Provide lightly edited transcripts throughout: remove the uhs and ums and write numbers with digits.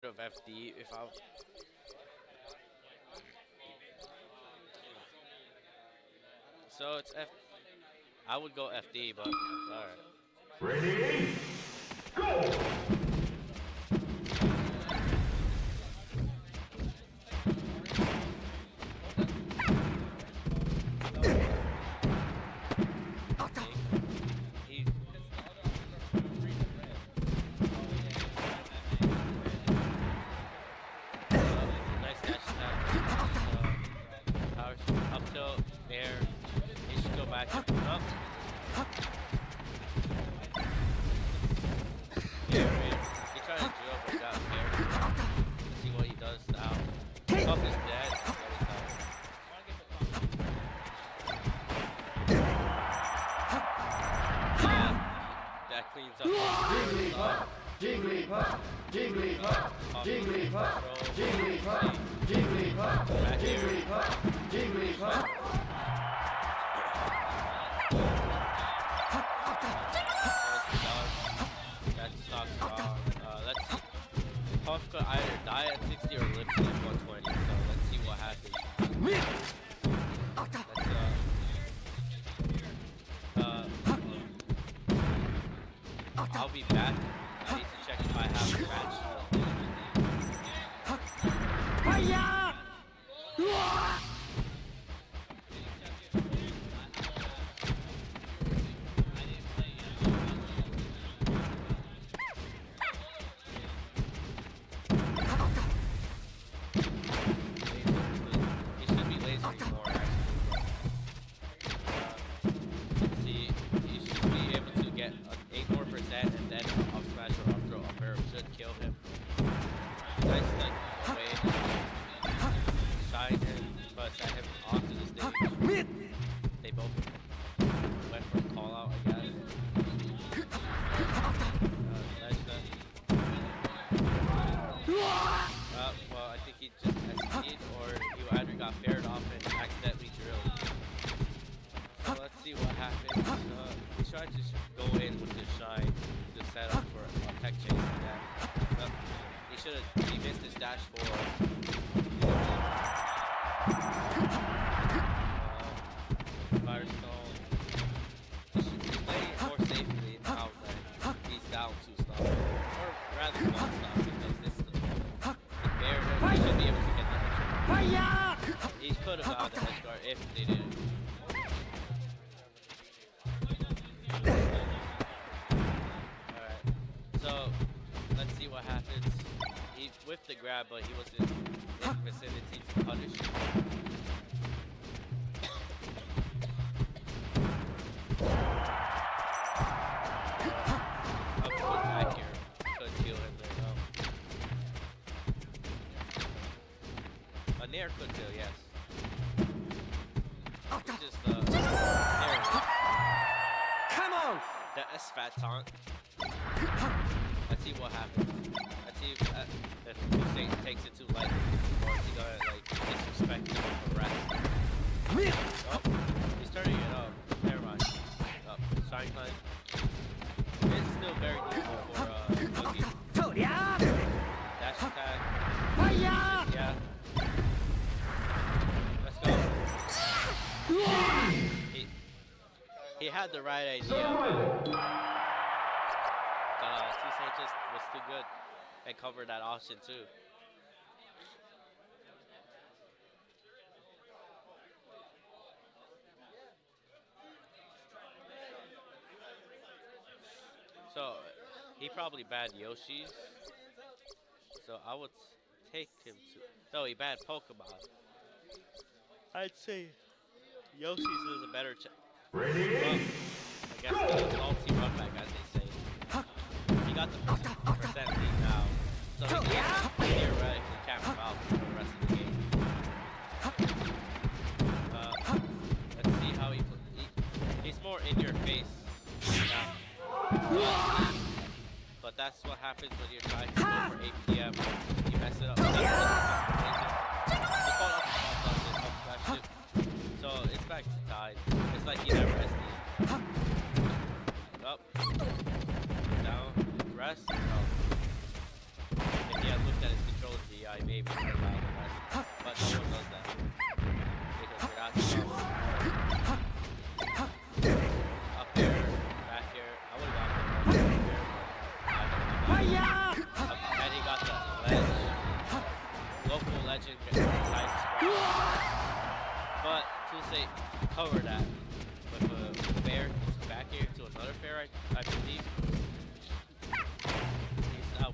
of FD if I. So it's F. I would go FD, but alright. Ready? Go! Jigglypuff, Jigglypuff, Jigglypuff, Jigglypuff, Jigglypuff, Jigglypuff, Jigglypuff. That sucks, let's see. Puff could either die at 60 or live to 120, so let's see what happens. I'll be back. I need to check if I have a match. But he was in the vicinity to punish him. I'll put back here. Could kill him there, no. A Nair could kill, yes. It's just there it is. Come on! The S-Fat taunt. Let's see what happens. Let's see if 2saint takes it too lightly, or is he gonna like disrespect him for rest? Oh, he's turning it up. Never mind. Oh, Shine Climb. It's still very useful for Noogie. Dash attack. Yeah. Let's go. He had the right idea. 2saint just was too good. And cover that option too. So he probably banned Yoshi's. So I would take him to. No, he banned Pokemon. I'd say Yoshi's is a better Ready? Well, I guess it's an ulti run back, as they say. He got the percent lead now. So he can theoretically camp out for the rest of the game. Let's see how he's more in your face now. But that's what happens when you're trying to go for APM. You mess it up. So it's back to tied. It's like he never SD'd. Up. Down. Rest. No. maybe I got the rest. But no one does that. Because without the up there, back here, I would have gone for the up here. And he got the ledge. Local legend type spot. But 2saint covered that with a fair back here to another fair, I believe. He's now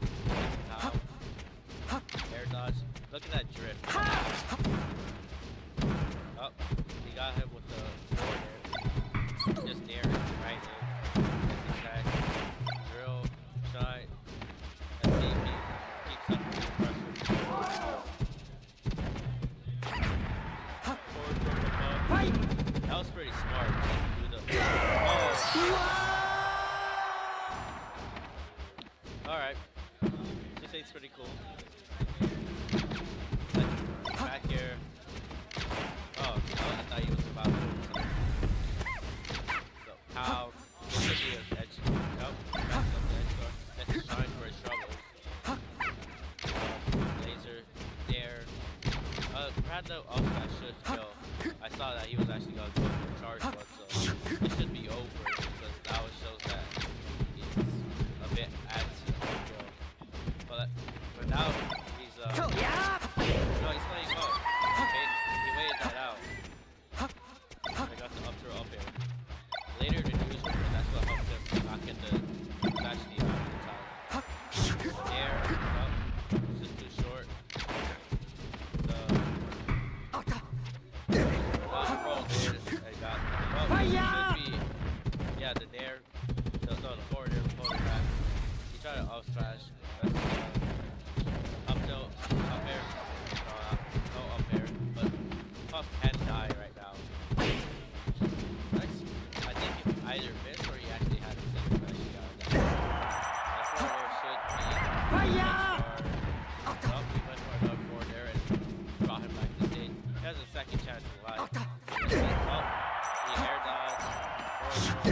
air dodge. Look at that drift. Oh, he got him with the forward there. Just there, right there. Attack, drill, shine. Let's see if he keeps up with the pressure. Forward from above. That was pretty smart. Do the Alright. 2saint's pretty cool. Back here. Oh, I thought he was about to do something. So, how? This could be an edge. Nope. That's not the edge guard. That's a shine for his trouble. Laser. There. Rando also I should kill. I saw that he was actually going to go for a charge one, so it should be over because now it shows that he's a bit anti-kill. But now he's no, he's playing low. Okay, he waited that out. I got the up throw up here. Later than usual, but that's what helped him not get the actually out of the time. Air, up, it's just too short. Yeah, the nair. No, the forward air, forward back. He tried to off smash. Up tilt, up air. No up air. But Puff can die right now. Nice. I think he either missed or he actually had the same smash out of that. That forward air should be. Oh, he went for another forward air and brought him back to stage. He has a second chance in life. The air dodge.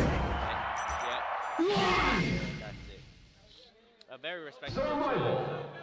That's it. A very respectable.